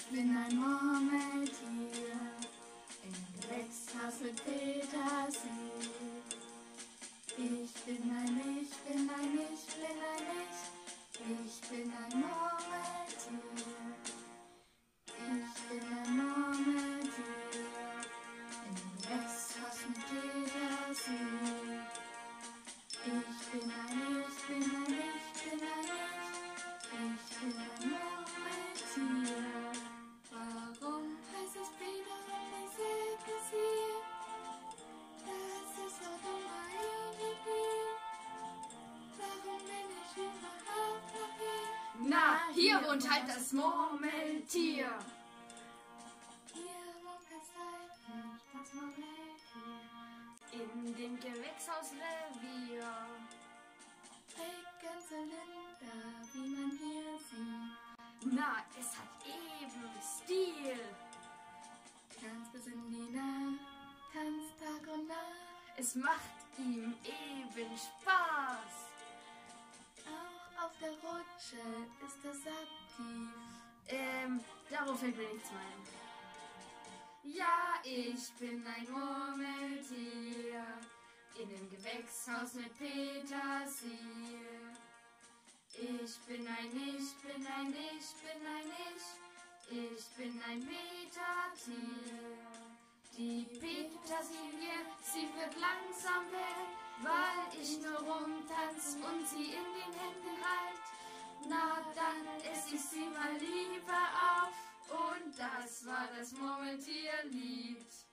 Ich bin ein Murmeltier im Gewächshaus mit Petersilie. Ich bin ein Murmeltier. Ich bin ein Murmeltier im Gewächshaus mit Petersilie. Ich bin ein Murmeltier. Warum heißt es Peter und nicht Petersilie? Das ist so dumm, warum bin ich überhaupt noch hier? Na, hier wohnt halt das Murmeltier. Hier wohnt ganz deutlich das Murmeltier. In dem Gewächshausrevier. Trägt ganze Länder, wie man hier sieht. Na, es hat eben Stil. Tanzt bis in die Nacht, tanzt Tag und Nacht. Es macht ihm eben Spaß. Auch auf der Rutsche ist es aktiv. Darauf fällt mir nichts mehr ein. Ja, ich bin ein Murmeltier in dem Gewächshaus mit Petersilie. Ich bin ein Metatier. Die Petersilie, sie wird langsam weg, weil ich nur rumtanz und sie in den Händen halt. Na, dann esse ich sie mal lieber auf und das war das Murmeltierlied.